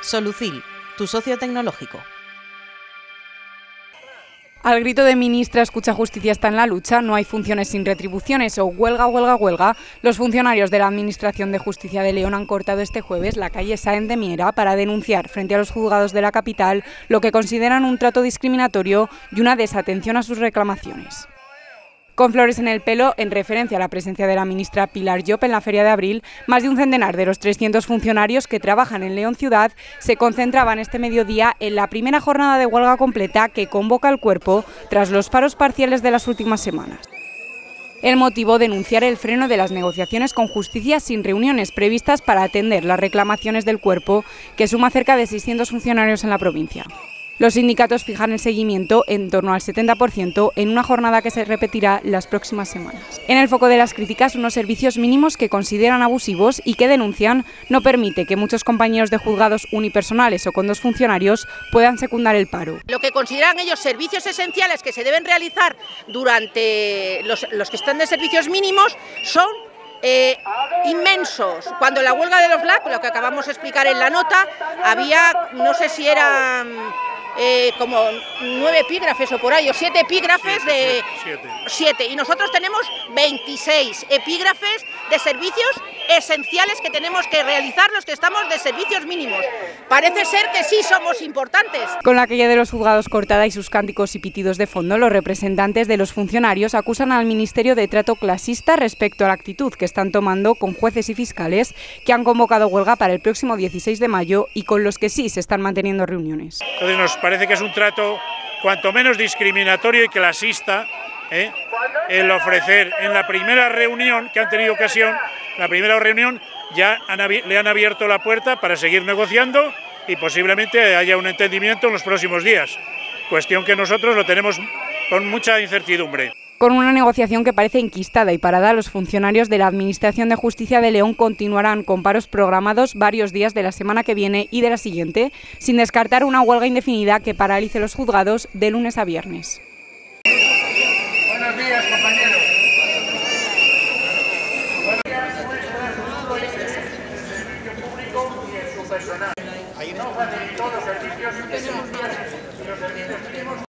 Solucil, tu socio tecnológico. Al grito de ministra escucha justicia está en la lucha, no hay funciones sin retribuciones o huelga, huelga, huelga, los funcionarios de la Administración de Justicia de León han cortado este jueves la calle Sáenz de Miera para denunciar frente a los juzgados de la capital lo que consideran un trato discriminatorio y una desatención a sus reclamaciones. Con flores en el pelo, en referencia a la presencia de la ministra Pilar Llop en la Feria de Abril, más de un centenar de los 300 funcionarios que trabajan en León Ciudad se concentraban este mediodía en la primera jornada de huelga completa que convoca el cuerpo tras los paros parciales de las últimas semanas. El motivo, denunciar el freno de las negociaciones con justicia sin reuniones previstas para atender las reclamaciones del cuerpo, que suma cerca de 600 funcionarios en la provincia. Los sindicatos fijan el seguimiento en torno al 70% en una jornada que se repetirá las próximas semanas. En el foco de las críticas, unos servicios mínimos que consideran abusivos y que denuncian no permite que muchos compañeros de juzgados unipersonales o con dos funcionarios puedan secundar el paro. Lo que consideran ellos servicios esenciales que se deben realizar durante los que están de servicios mínimos son inmensos. Cuando la huelga de los LAC, lo que acabamos de explicar en la nota, había, no sé si eran como 9 epígrafes o por ahí, o 7 epígrafes de... 7. Y nosotros tenemos 26 epígrafes de servicios esenciales que tenemos que realizar los que estamos de servicios mínimos. Parece ser que sí somos importantes. Con la calle de los juzgados cortada y sus cánticos y pitidos de fondo, los representantes de los funcionarios acusan al Ministerio de trato clasista respecto a la actitud que están tomando con jueces y fiscales que han convocado huelga para el próximo 16 de mayo y con los que sí se están manteniendo reuniones. Entonces nos parece que es un trato cuanto menos discriminatorio y clasista, el ofrecer en la primera reunión que han tenido ocasión, la primera reunión ya le han abierto la puerta para seguir negociando y posiblemente haya un entendimiento en los próximos días, cuestión que nosotros lo tenemos con mucha incertidumbre. Con una negociación que parece enquistada y parada, los funcionarios de la Administración de Justicia de León continuarán con paros programados varios días de la semana que viene y de la siguiente, sin descartar una huelga indefinida que paralice los juzgados de lunes a viernes. Buenos días, compañeros. Buenos días, servicio público y en su personal. No facilitó los servicios esenciales y los servicios mínimos.